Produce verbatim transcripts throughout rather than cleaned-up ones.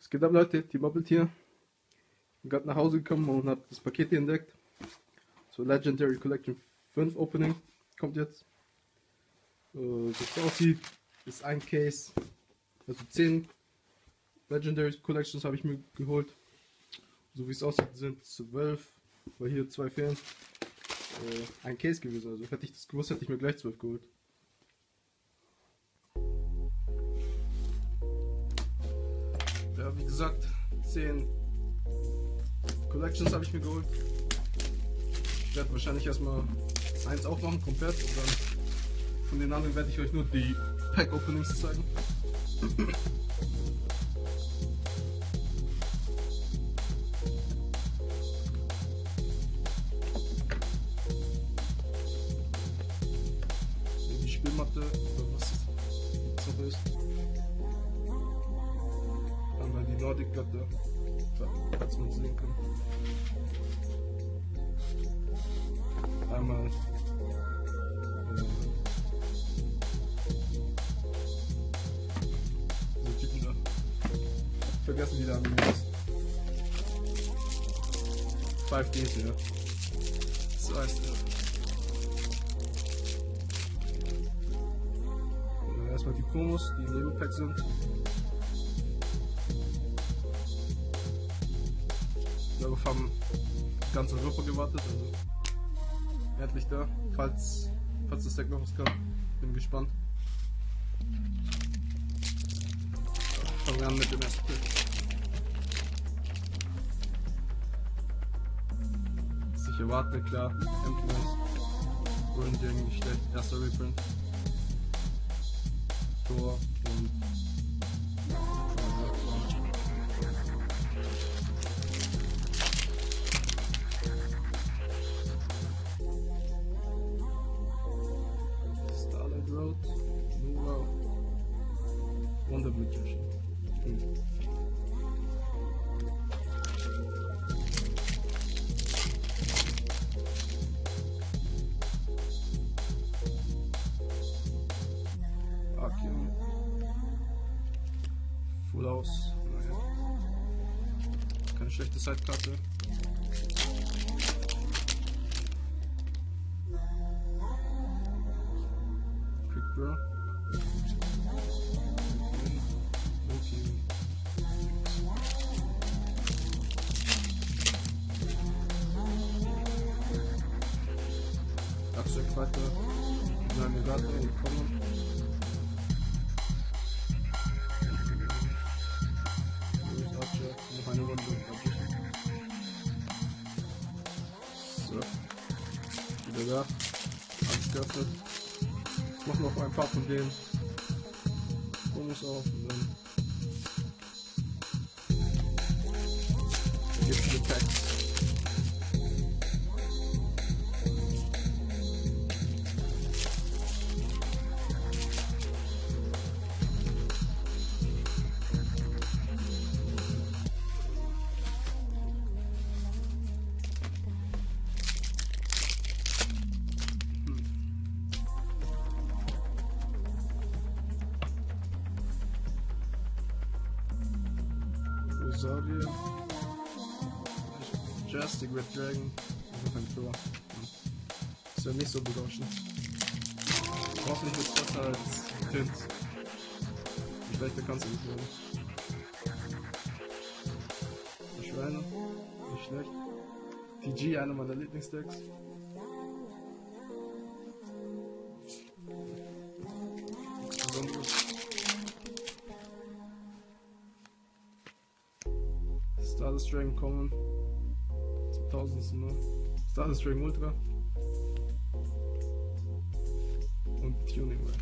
Was geht ab, Leute? Team Moppelt hier. Ich bin gerade nach Hause gekommen und habe das Paket hier entdeckt. So Legendary Collection fünf Opening kommt jetzt. Äh, so wie es aussieht, ist ein Case. Also zehn Legendary Collections habe ich mir geholt. So wie es aussieht, sind zwölf, weil hier zwei fehlen. Äh, ein Case gewesen. Also hätte ich das gewusst, hätte ich mir gleich zwölf geholt. Ja, wie gesagt, zehn Collections habe ich mir geholt. Ich werde wahrscheinlich erstmal eins aufmachen, komplett, und dann von den anderen werde ich euch nur die Pack Openings zeigen. Die Spielmatte, oder was das auch ist. Einmal die Nordic Platte, falls man es sehen kann. Einmal äh, so Typen da. Vergessen, wie der Anime ist. fünf Ds, ja. So heißt er. Und dann erstmal die Promos, die im Nebenpack sind. Darauf haben ganz Europa gewartet, also endlich da, falls, falls das Deck noch was kann. Bin gespannt. Fangen wir an mit dem ersten Pick. Sicher warten, klar. Emptiness. Branding, nicht schlecht. Erster Reprint. Tor und Road, Nova, Wonder Magician. Hm. Arceum. Full House. Naja. Keine schlechte Sidekarte. Bro. Okay. Abstract Fighter, Navigator und Common. Abstract, noch eine Runde. So. Wieder da. Alles geöffnet. Mach noch ein paar von denen. Bonus auf und dann gibt es die Packs. Rosario, Majestic Red Dragon, noch ein Tor. Ist ja nicht so berauschend. Hoffentlich wird es besser als Tint. Schlechter kann es nicht werden. Die Schweine, nicht schlecht. T G, einer meiner Lieblingsdecks. Nichts Besonderes. Stardust Dragon Common zweitausend, ne? Stardust Dragon Ultra und Tuning Ray.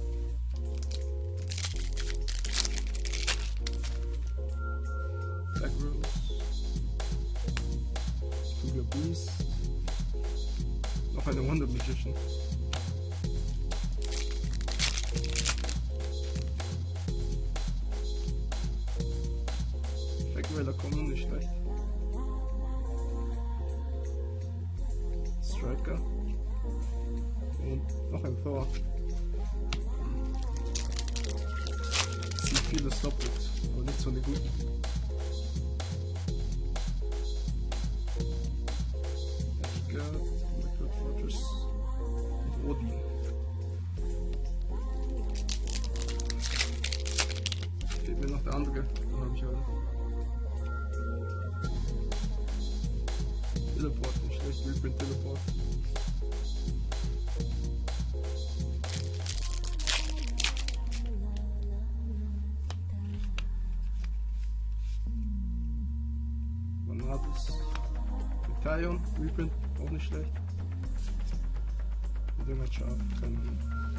Black Rose, Cougar Beast, noch eine Wonder Magician. Da kommen nicht schlecht. Striker und noch ein Thor. C viele Stop-It, aber nichts von den guten. Edgar, Liquid Fortress und Odin. Fehlt mir noch der andere, dann habe ich alle. Teleport, nicht schlecht, Reprint Teleport. Talion, Reprint, auch nicht schlecht. Dünger scharf, keine Ahnung.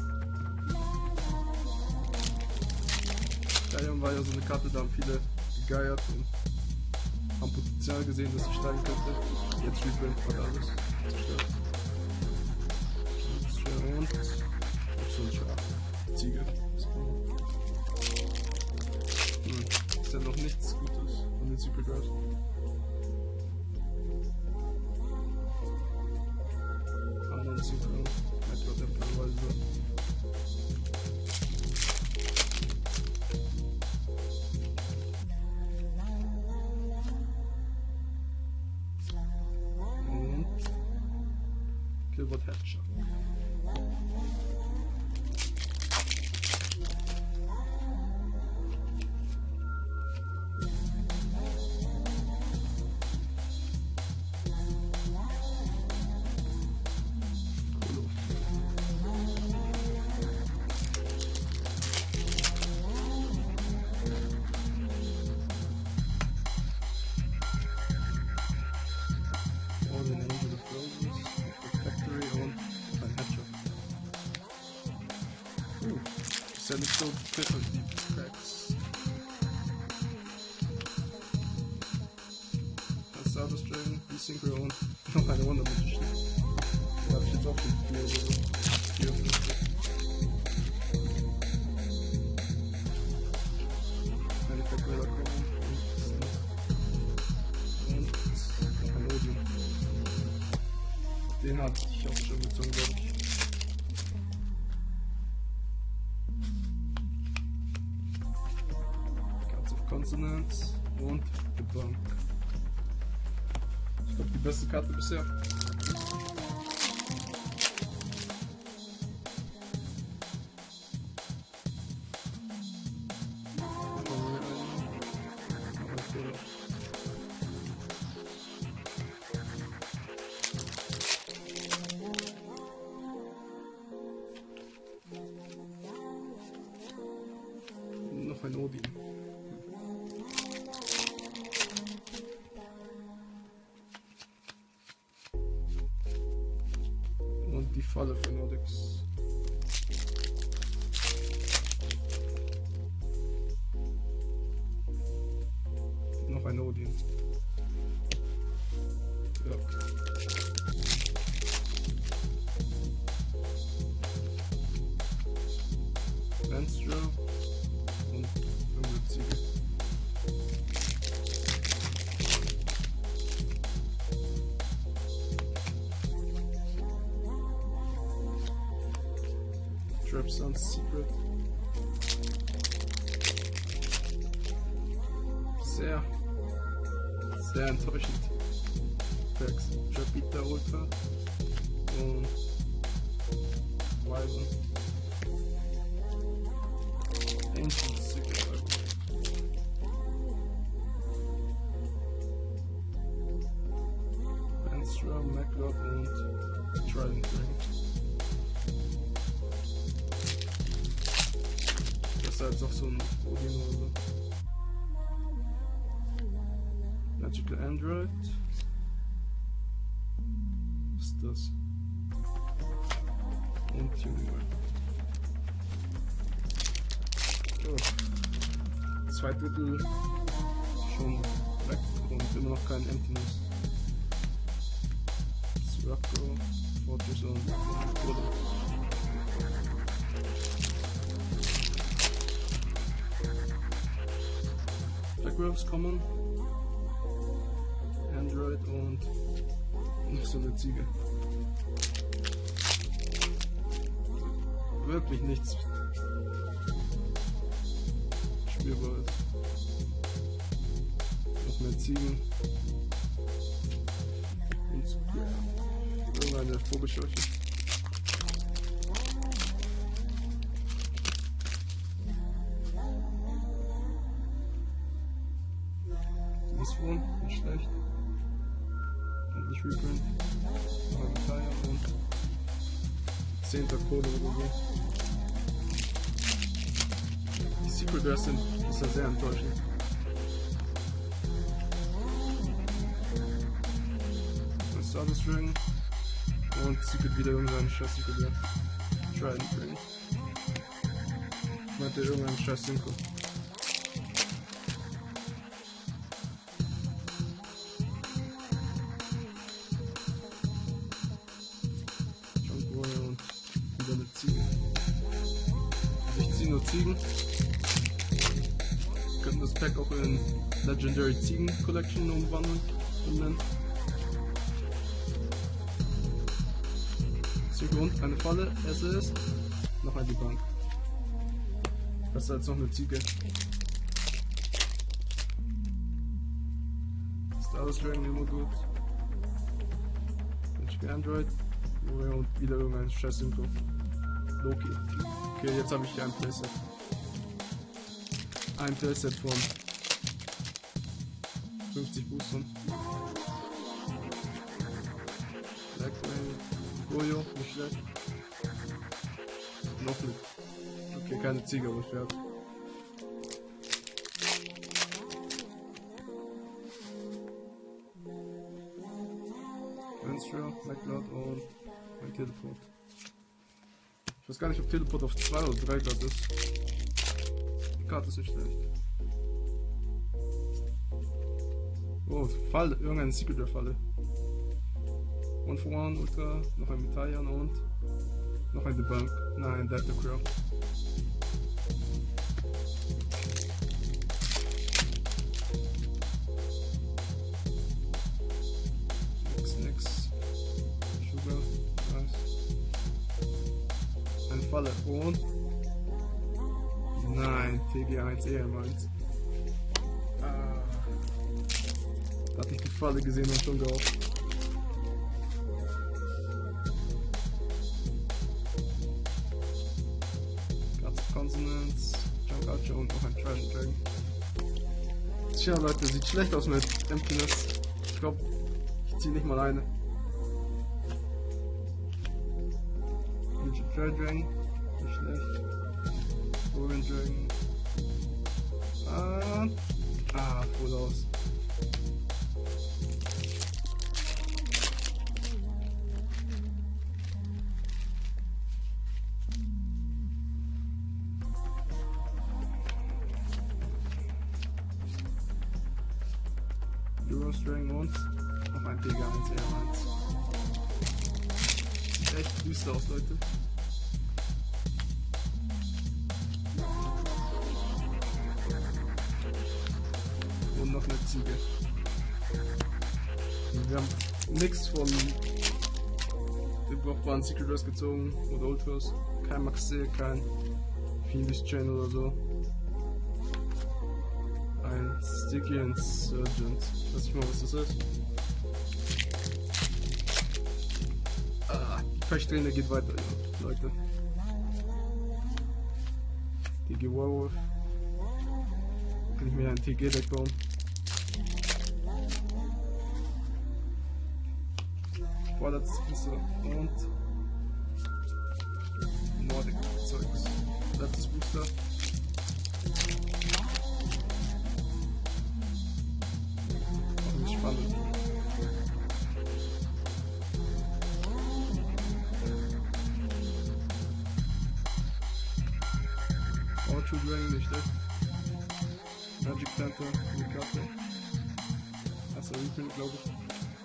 Talion war ja so eine Karte, da haben viele gegeiert und haben Potenzial gesehen, dass sie steigen könnte. Jetzt Reprint hat alles zerstört. Und auch so ein Schaf. Ziege. Hm. Ist ja noch nichts Gutes von den Secret Rare. Synchron, Metro Templar und Killbot Headshot. Ist ja nicht so fit und die Cracks. Das Starter String, die Synchro und noch eine Wonderment. Da habe ich jetzt auch schon vier oder so. vier, fünf. Eine Verquäler kommen und noch ein Odin. Den hatte ich auch schon gezogen, glaube ich. Consonants und The Bank. Ich glaube, die beste Karte bisher. Noch ein Odin. Die Falle für Nordics. Noch ein Odin. Ja. Venstra und fünf Ziege. Trapsun's Secret. Sehr, sehr enttäuschend. Packs. Trapita Ultra und Wyvern. Ancient Secret. Venstra, Maclot und Trident Ring. Das ist halt auch so ein Odin oder so. Magical Android. Was ist das? Und Tuning. Oh. Zwei Drittel schon weg und immer noch kein Emptiness. Sirocco, Fortress und Kohle. Blackworks kommen, Android und noch so eine Ziege. Wirklich nichts. Spürbar. Ziegen. Und ja, irgendeine Vogelscheuche. Wohnen, nicht schlecht. Endlich reprint. Noch ein Flyer und zehnter Kohle oder so. Die Secret Rares sind ist ja sehr enttäuschend. Ein Stardust Dragon und Secret wieder irgendein Scheiß Secret Rare. Trident Dragon. Ich meinte irgendein Scheiß Synchro. Nur Ziegen. Wir könnten das Pack auch in Legendary Ziegen Collection umwandeln. Und eine Falle, es ist noch eine Bank. Besser als noch eine Ziege. Stardust Dragon immer gut. H P Android. Und wieder irgendein scheiß Synchro. Loki. Okay, jetzt habe ich hier ein Playset. Ein Playset von fünfzig Boostern. Blackwing, Goyo, nicht schlecht. Noch nicht. Okay, keine Ziege, aber Pferd. Minstrel, MacLeod und mein Teleport. Ich weiß gar nicht, ob Teleport auf zwei oder drei Grad ist. Die Karte ist nicht schlecht. Oh, Falle, irgendeine Secret der Falle. One for One, Ultra, noch ein Metallion und noch ein Debunk. Nein, Delta Crow. Nix, nix. Sugar, nice. Eine Falle und nein, T G eins E M eins. Ah. Da hatte ich die Falle gesehen und schon gehofft. Cards of Consonants, Junk Archer und noch ein Trident Dragon. Tja Leute, sieht schlecht aus mit Emptiness. Ich glaube, ich ziehe nicht mal eine. Trident Dragon, nicht schlecht. Orange Dragon. Ah, ah, voll aus. Euros Dragon und noch ein T G eins E M eins. Sieht echt düster aus, Leute. Und noch eine Ziege. Wir haben nichts von den brauchbaren Secret Rares gezogen oder Ultras. Kein Maxil, kein Fiendish Chain oder so. Ein Sticky Insurgent. Weiß ich mal, was das ist. Ah, die Fechttrainer geht weiter, ja, Leute. T G Werewolf. Kann ich mir ein T G-Deck bauen. Vorletztes Booster und Nordic Zeugs. Letztes Booster. Auch nicht spannend. Power True Dragon, nicht schlecht. Magic Panther, die Karte. Also Reprint, glaube ich.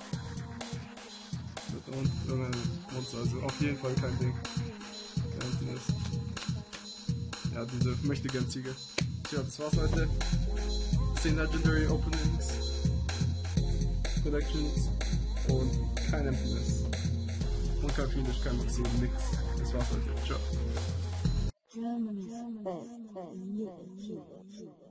Und irgendein Monster, also auf jeden Fall kein Ding. Kein Tennis. Ja, diese möchte gern Ziege. Tja, das war's heute. zehn Legendary Openings, Collections und kein Emptiness. Und kein Fiendish, kein Maxim, nix. Das war's heute. Ciao. Germany's best YouTube.